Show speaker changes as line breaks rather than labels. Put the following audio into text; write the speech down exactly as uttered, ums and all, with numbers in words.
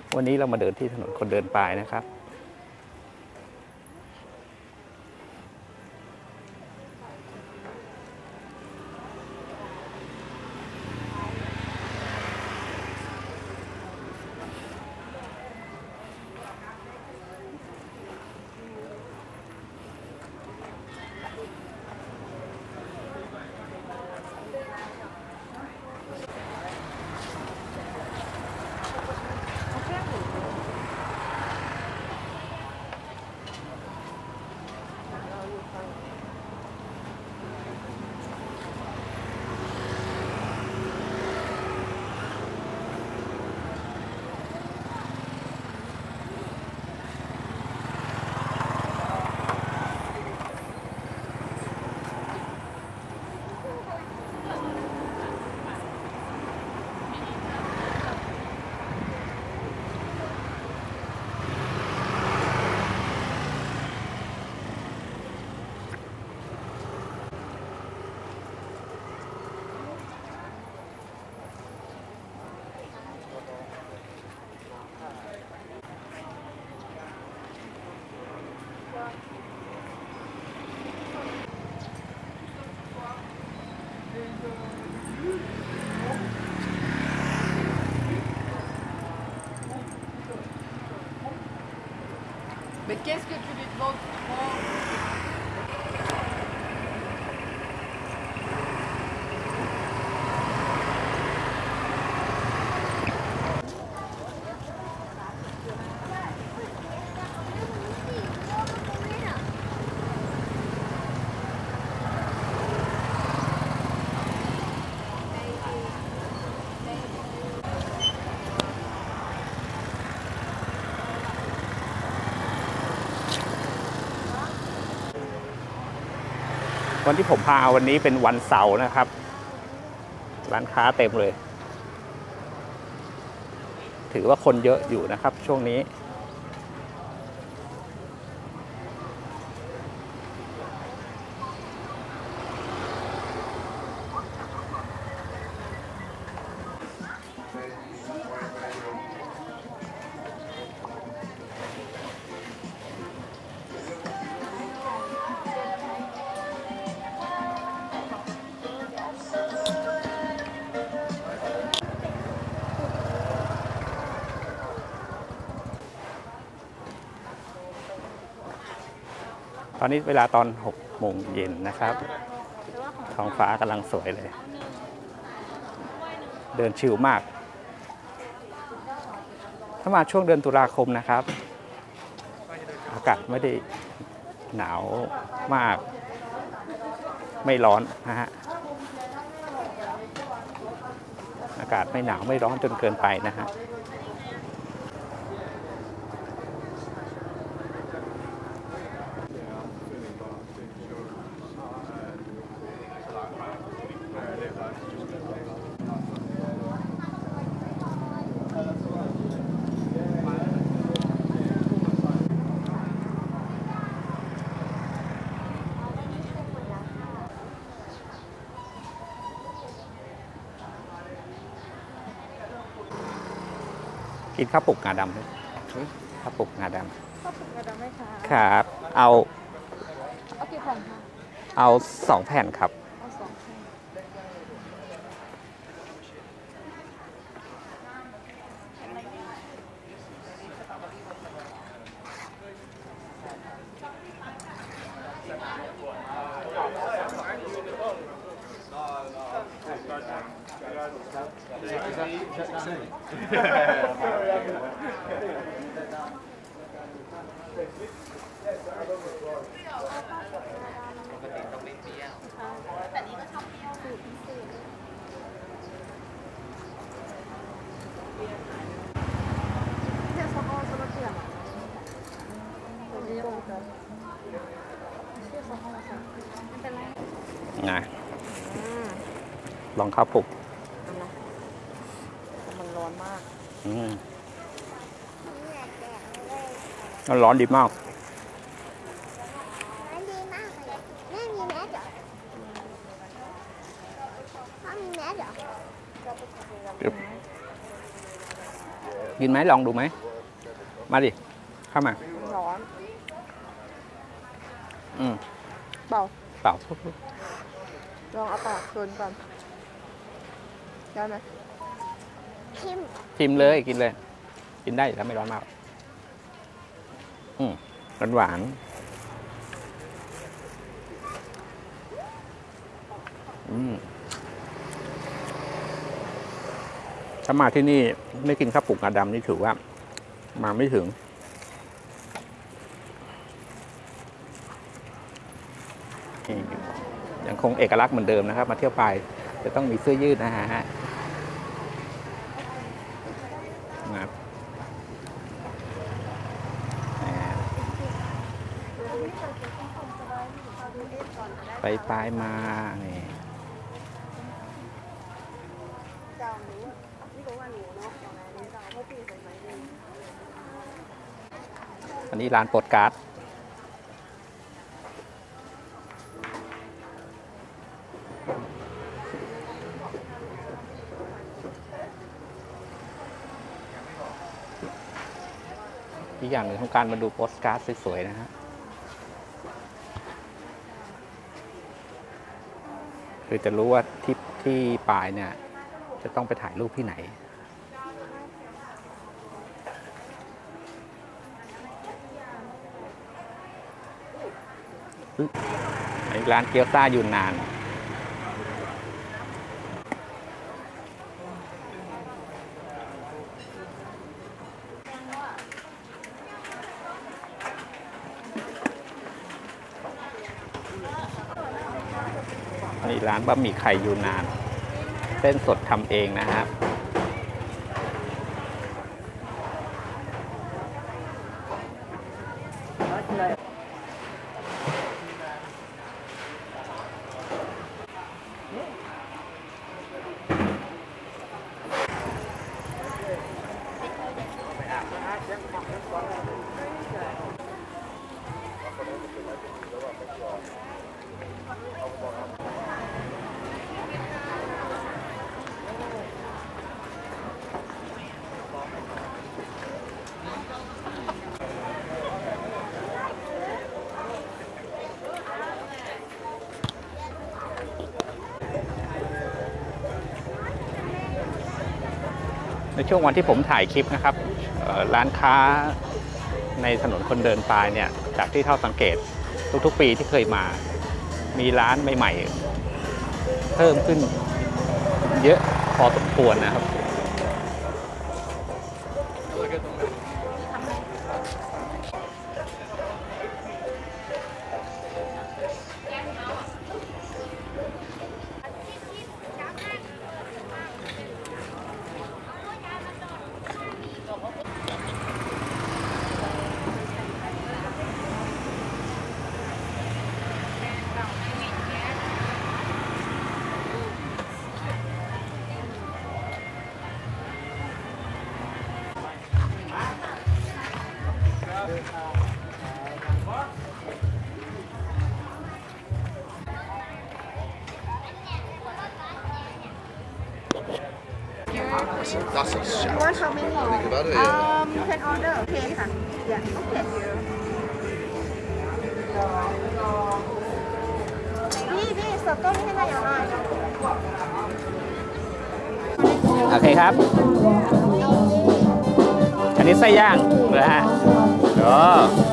วันนี้เรามาเดินที่ถนนคนเดินปลายนะครับ
Mais qu'est-ce que tu lui demandes?
วันที่ผมพาวันนี้เป็นวันเสาร์นะครับร้านค้าเต็มเลยถือว่าคนเยอะอยู่นะครับช่วงนี้ตอนนี้เวลาตอนหกโมงเย็นนะครับท้องฟ้ากำลังสวยเลยเดินชิลมากถ้ามาช่วงเดือนตุลาคมนะครับอากาศไม่ได้หนาวมากไม่ร้อนนะฮะอากาศไม่หนาวไม่ร้อนจนเกินไปนะฮะกินข้าวปลุกงาดำด้วยข้าวปลุกงาดำ
ข้าวปลุกงาดำไหมคะ
ครับเอา
เอากี่แผ่นคะ
เอาสองแผ่นครับ
เอาสองแผ่นแต่นี้ก็ชอบเปรี้ยวสูตรพิเศษเนี่ยซอสซอสเปรี้ยวตัวนี้ลงกันเชื่อซอสซอสไม่เป็นไร
นะลองข้าวปลุก
มันร้อนมาก
อืมร้อนดีมาก
ร้อนดีมากเลยแม่มีแมสเหรอพ่อมีแมสเหรอ
กินไหมลองดูไหมมาดิเข้ามา
ร้อน
อืม
เปล่า
เปล่า
ลองเอาปากชนก่อนได้ไหม
ชิม
ชิมเลยกินเลย กินได้แล้วไม่ร้อนมากอืมหวานหวานอืมถ้ามาที่นี่ไม่กินข้าวปลุกงาดำนี่ถือว่า มาไม่ถึงยังคงเอกลักษณ์เหมือนเดิมนะครับ มาเที่ยวไปจะต้องมีเสื้อยืดนะฮะนะครับไปปลายมานี่อันนี้ร้านโปสการ์ดอีกอย่างหนึ่งของการมาดูโปสการ์ดสวยๆนะฮะคือจะรู้ว่าที่ที่ปลายเนี่ยจะต้องไปถ่ายรูปที่ไหนอีกร้านเกี๊ยวซ่ายูนนานนี่ร้านบะหมี่ไข่ยูนนานเส้นสดทำเองนะครับในช่วงวันที่ผมถ่ายคลิปนะครับร้านค้าในถนนคนเดินปลายเนี่ยจากที่เท่าสังเกตทุกๆปีที่เคยมามีร้านใหม่ๆเพิ่มขึ้นเยอะพอสมควรนะครับ
That's a shit.
You want how many?
Think about it, yeah.
Um, you can order. Okay,ค่ะ Yeah, okay. นี่นี่สดต้มให้นายหน่อย
โอเคครับ อันนี้ไส้ย่างนะฮะอ๋อ